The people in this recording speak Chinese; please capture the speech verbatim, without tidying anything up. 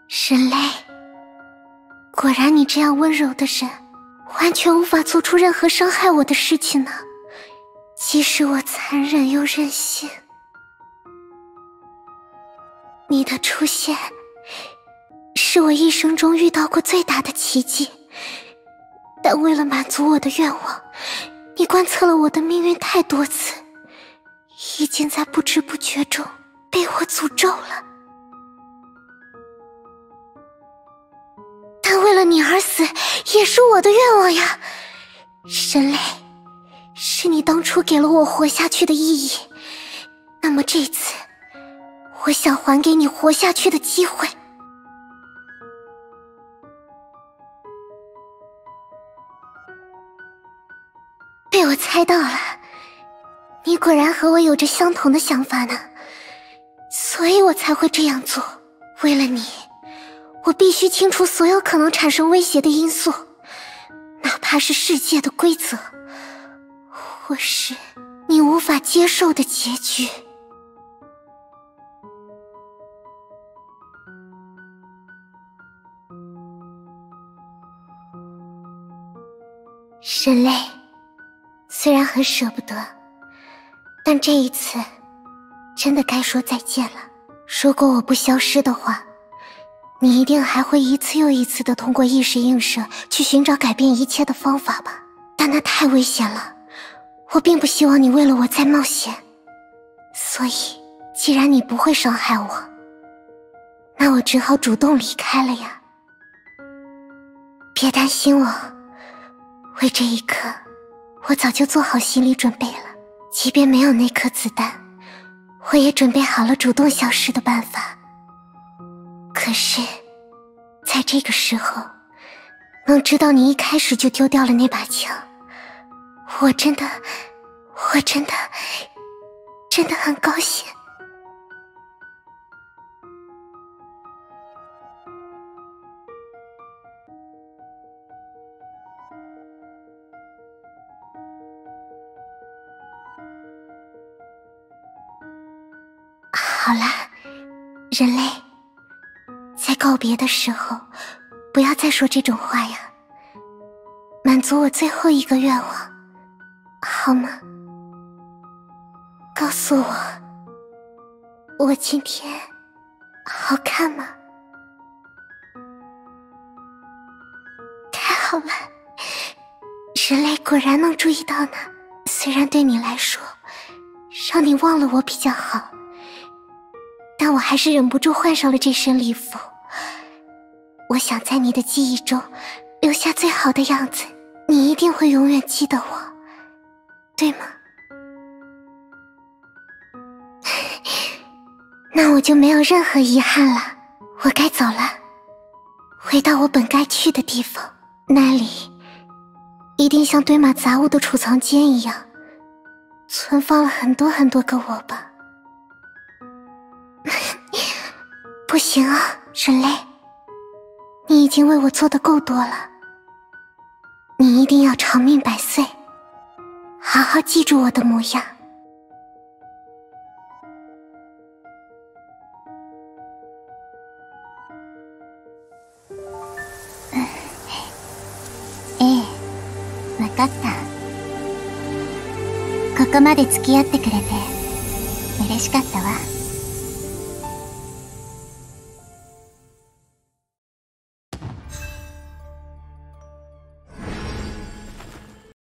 人类，果然你这样温柔的人，完全无法做出任何伤害我的事情呢。即使我残忍又任性，你的出现是我一生中遇到过最大的奇迹。但为了满足我的愿望，你观测了我的命运太多次，已经在不知不觉中被我诅咒了。但为了你而死，也是我的愿望呀。人类，是你当初给了我活下去的意义，那么这次，我想还给你活下去的机会。被我猜到了，你果然和我有着相同的想法呢，所以我才会这样做。为了你，我必须清除所有可能产生威胁的因素，哪怕是世界的规则，或是你无法接受的结局。人类，虽然很舍不得，但这一次真的该说再见了。如果我不消失的话，你一定还会一次又一次地通过意识映射去寻找改变一切的方法吧？但那太危险了，我并不希望你为了我再冒险。所以，既然你不会伤害我，那我只好主动离开了呀。别担心我，为这一刻，我早就做好心理准备了。即便没有那颗子弹，我也准备好了主动消失的办法。可是，在这个时候，能知道你一开始就丢掉了那把枪，我真的，我真的，真的很高兴。好啦，人类，在告别的时候，不要再说这种话呀，满足我最后一个愿望，好吗？告诉我，我今天好看吗？太好了，人类果然能注意到呢。虽然对你来说，让你忘了我比较好，但我还是忍不住换上了这身礼服。我想在你的记忆中留下最好的样子，你一定会永远记得我，对吗？那我就没有任何遗憾了，我该走了，回到我本该去的地方，那里一定像堆满杂物的储藏间一样，存放了很多很多个我吧。不行啊，人类，你已经为我做的够多了，你一定要长命百岁，好好记住我的模样。ええ、わかった。ここまで付き合ってくれて嬉しかったわ。